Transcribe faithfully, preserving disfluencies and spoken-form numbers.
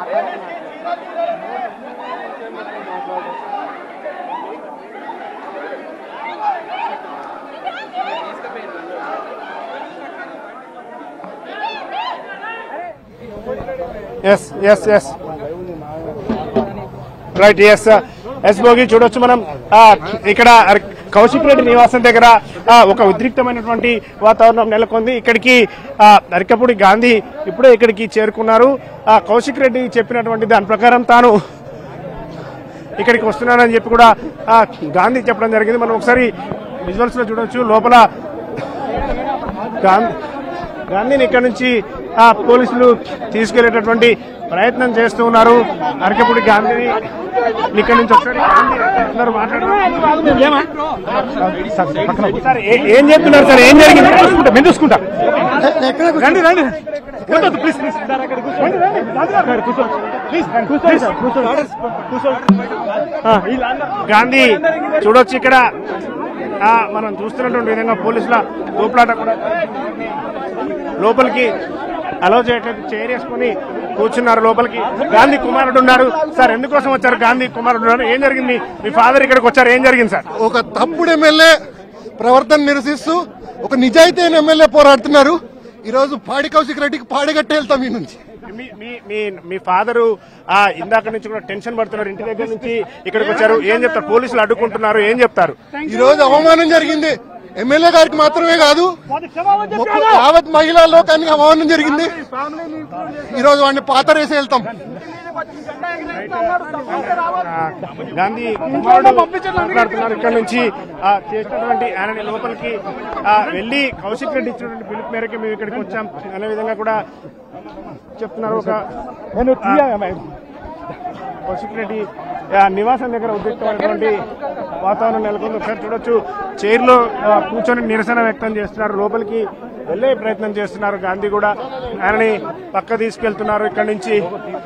Yes yes yes right yes yes Bhogi చూడొచ్చు మనం ఇక్కడ కౌశిక్ రెడ్డి నివాసం దగ్గర ఒక ఉద్రిక్తమైనటువంటి వాతావరణం నెలకొంది. ఇక్కడికి అరికపూడి గాంధీ ఇప్పుడే ఇక్కడికి చేరుకున్నారు. కౌశిక్ రెడ్డి చెప్పినటువంటి దాని ప్రకారం తాను ఇక్కడికి వస్తున్నానని చెప్పి కూడా గాంధీ చెప్పడం జరిగింది. మనం ఒకసారి విజువల్స్ లో చూడొచ్చు. లోపల గాంధీ గాంధీని ఇక్కడ నుంచి పోలీసులు తీసుకెళ్లేటటువంటి ప్రయత్నం చేస్తూ ఉన్నారు. అరికపూడి గాంధీని ఇక్కడ నుంచి ఒకసారి సార్ ఏం చెప్తున్నారు సార్, ఏం జరిగింది? మేము చూసుకుంటా రండి రండి ప్లీజ్ గాంధీ చూడొచ్చు. ఇక్కడ మనం చూస్తున్నటువంటి విధంగా పోలీసుల తోపులాట కూడా లోపలికి అలౌ చేయట్లేదు. చైర్ వేసుకుని కూర్చున్నారు. లోపలికి గాంధీ కుమారుడు ఉన్నారు. సార్ ఎందుకోసం వచ్చారు? గాంధీ కుమారుడు ఉన్నారు. ఏం జరిగింది? మీ ఫాదర్ ఇక్కడికి వచ్చారు, ఏం జరిగింది సార్? ఒక తప్పుడు ఎమ్మెల్యే ప్రవర్తన నిరసిస్తూ ఒక నిజాయితీ అయిన ఎమ్మెల్యే పోరాడుతున్నారు. ఈ రోజు పాడి కౌశిక్ రెడ్డికి పాడిగట్టే వెళ్తాం ఈ నుంచి. మీ ఫాదరు ఇందాక నుంచి కూడా టెన్షన్ పడుతున్నారు. ఇంటి దగ్గర నుంచి ఇక్కడికి వచ్చారు, ఏం చెప్తారు? పోలీసులు అడ్డుకుంటున్నారు, ఏం చెప్తారు? ఈ రోజు అవమానం జరిగింది. ఎమ్మెల్యే గారికి మాత్రమే కాదు, యావత్ మహిళా లోకానికి అవమానం జరిగింది. ఈ రోజు వాడిని పాతరేసి వెళ్తాం. గాంధీ మాట్లాడుతున్నారు. ఇక్కడ నుంచి చేసినటువంటి ఆయన లోపలికి వెళ్లి కౌశిక్ రెడ్డి ఇచ్చినటువంటి పిలుపు మేరకు మేము ఇక్కడికి వచ్చాం అనే విధంగా కూడా చెప్తున్నారు. ఒక కౌశిక్ రెడ్డి నివాసం దగ్గర ఉద్రిక్తమైనటువంటి వాతావరణం నెలకొంది. ఒకసారి చూడొచ్చు. చైర్ లో కూర్చొని నిరసన వ్యక్తం చేస్తున్నారు. లోపలికి వెళ్లే ప్రయత్నం చేస్తున్నారు. గాంధీ కూడా ఆయనని పక్క తీసుకెళ్తున్నారు. ఇక్కడ నుంచి